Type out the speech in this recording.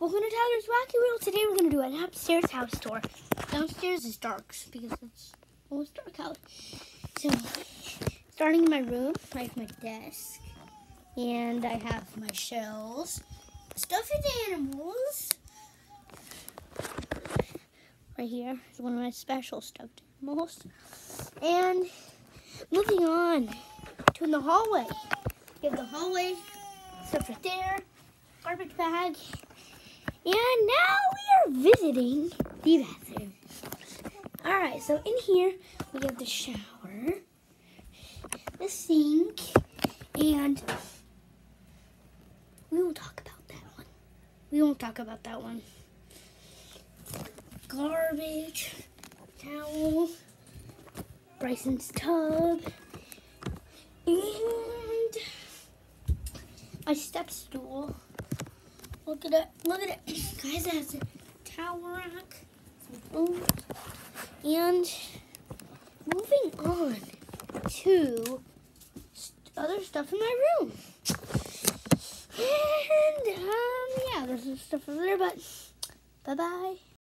Welcome to Tyler's Wacky World. Today we're going to do an upstairs house tour. Downstairs is dark because it's almost dark out. So, starting in my room, I have my desk. And I have my shelves. Stuffed animals. Right here is one of my special stuffed animals. And moving on to the hallway. You have the hallway, stuff right there, garbage bag. And now we are visiting the bathroom. Alright, so in here we have the shower, the sink, and we won't talk about that one. We won't talk about that one. Garbage, towel, Bryson's tub, and my step stool. Look at it. Look at it. Guys, it has a towel rack, some food, and moving on to other stuff in my room. And, yeah, there's some stuff over there, but bye-bye.